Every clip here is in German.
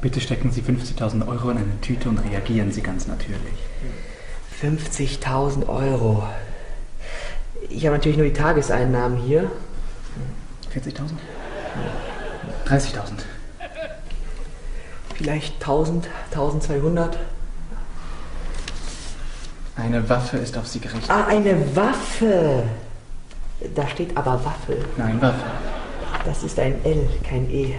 Bitte stecken Sie 50.000 Euro in eine Tüte und reagieren Sie ganz natürlich. 50.000 Euro. Ich habe natürlich nur die Tageseinnahmen hier. 40.000? 30.000. Vielleicht 1000, 1200. Eine Waffe ist auf Sie gerichtet. Ah, eine Waffe. Da steht aber Waffel. Nein, Waffe. Das ist ein L, kein E.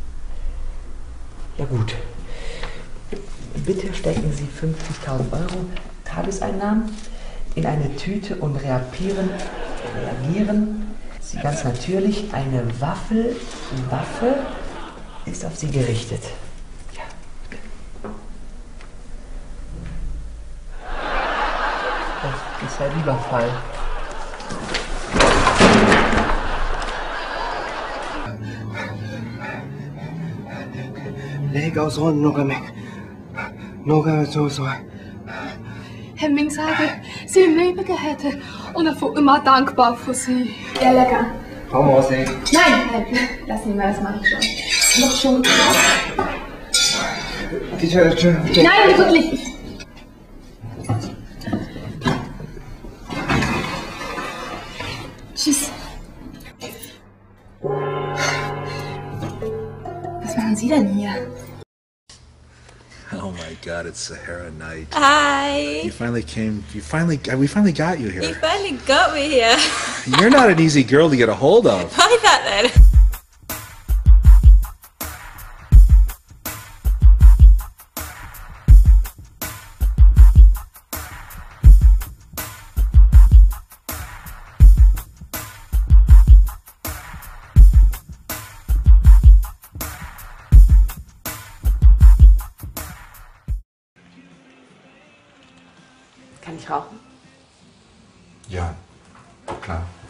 Ja gut. Bitte stecken Sie 50.000 Euro Tageseinnahmen in eine Tüte und reagieren Sie ganz natürlich. Eine Waffe ist auf Sie gerichtet. Ja. Das ist ein Überfall. Leg aus hånden noe meg. Noe så. Herr Ming sage, Sie leben hätte und er war immer dankbar für Sie. Ja, lecker. Komm raus, ey. Nein, lass ihn mal, das mache ich schon. Noch schon. Nein, wirklich. Tschüss. Was machen Sie denn hier? Oh my God, it's Sahara night. Hi. We finally got you here. You finally got me here. You're not an easy girl to get a hold of. Why that then? Kann ich rauchen? Ja, klar.